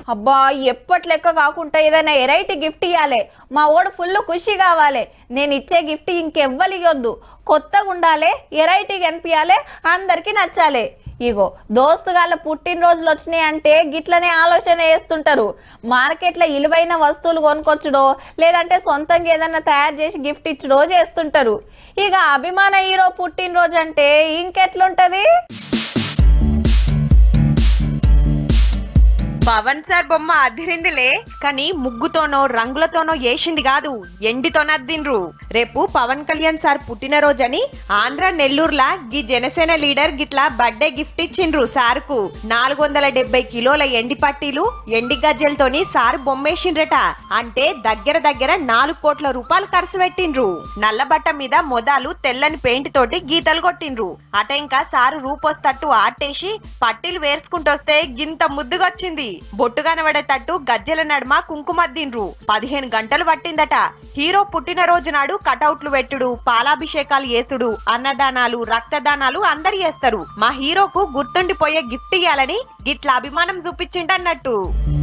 అబ్బా ఎప్పటి లెక్క కాకుండా ఏదైనా వెరైటీ గిఫ్ట్ ఇవ్వాలి, మా ఓడు ఫుల్ ఖుషి కావాలి. నేను ఇచ్చే గిఫ్ట్ ఇంకెవ్వలియొద్దు, కొత్తగా ఉండాలి, వెరైటీగా అనిపించాలి, అందరికీ నచ్చాలి. ఇగో దోస్తుగాళ్ళ పుట్టినరోజులు వచ్చినాయి అంటే గిట్లనే ఆలోచన చేస్తుంటారు. మార్కెట్లో విలువైన వస్తువులు కొనుక్కొచ్చుడో లేదంటే సొంతంగా ఏదన్నా తయారు చేసి గిఫ్ట్ ఇచ్చుడో చేస్తుంటారు. ఇక అభిమాన హీరో పుట్టినరోజు అంటే ఇంకెట్లుంటది. పవన్ సార్ బొమ్మ అదిరిందిలే, కానీ ముగ్గుతోనో రంగులతోనో వేసింది కాదు, ఎండితోనద్దిండ్రు. రేపు పవన్ కళ్యాణ్ సార్ పుట్టినరోజని ఆంధ్ర నెల్లూరులా గీ జనసేన లీడర్ గిట్లా బర్త్డే గిఫ్ట్ ఇచ్చిండ్రు సార్కు. 470 కిలోల ఎండి పట్టీలు ఎండి గజ్జలతోని సార్ బొమ్మేసిండ్రట. అంటే దగ్గర 4 కోట్ల రూపాయలు ఖర్చు పెట్టిండ్రు. నల్ల బట్ట మీద మొదలు తెల్లని పెయింట్ తోటి గీతలు కొట్టిండ్రు. అట ఇంకా సారు రూపొస్తట్టు ఆటేసి పట్టీలు వేసుకుంటొస్తే గింత ముద్దుగొచ్చింది. బొట్టు కనబడేటట్టు గజ్జెల నడుమ కుంకుమద్దిండ్రు. 15 గంటలు పట్టిందట. హీరో పుట్టినరోజు నాడు కటౌట్లు పెట్టుడు, పాలాభిషేకాలు చేసుడు, అన్నదానాలు, రక్తదానాలు అందరు చేస్తారు. మా హీరోకు గుర్తుండిపోయే గిఫ్ట్ ఇయ్యాలని గిట్ల అభిమానం చూపించిండన్నట్టు.